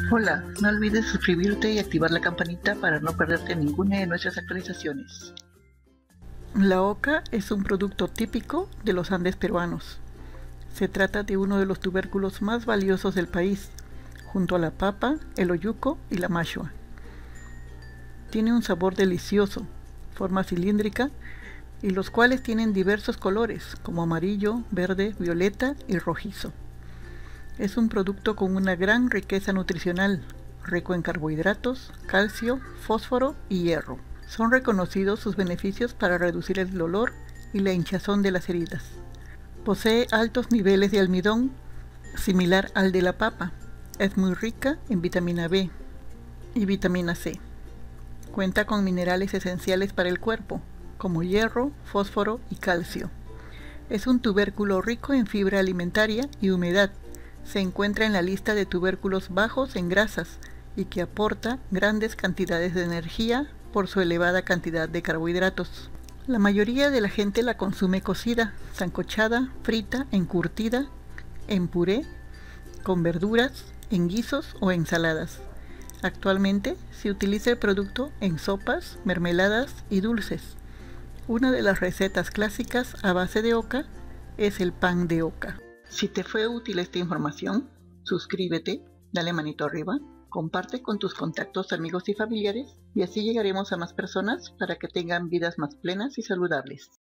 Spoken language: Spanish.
Hola, no olvides suscribirte y activar la campanita para no perderte ninguna de nuestras actualizaciones. La oca es un producto típico de los Andes peruanos. Se trata de uno de los tubérculos más valiosos del país, junto a la papa, el oyuco y la mashua. Tiene un sabor delicioso, forma cilíndrica, y los cuales tienen diversos colores, como amarillo, verde, violeta y rojizo. Es un producto con una gran riqueza nutricional, rico en carbohidratos, calcio, fósforo y hierro. Son reconocidos sus beneficios para reducir el dolor y la hinchazón de las heridas. Posee altos niveles de almidón, similar al de la papa. Es muy rica en vitamina B y vitamina C. Cuenta con minerales esenciales para el cuerpo, como hierro, fósforo y calcio. Es un tubérculo rico en fibra alimentaria y humedad. Se encuentra en la lista de tubérculos bajos en grasas y que aporta grandes cantidades de energía por su elevada cantidad de carbohidratos. La mayoría de la gente la consume cocida, sancochada, frita, encurtida, en puré, con verduras, en guisos o ensaladas. Actualmente se utiliza el producto en sopas, mermeladas y dulces. Una de las recetas clásicas a base de oca es el pan de oca. Si te fue útil esta información, suscríbete, dale manito arriba, comparte con tus contactos, amigos y familiares y así llegaremos a más personas para que tengan vidas más plenas y saludables.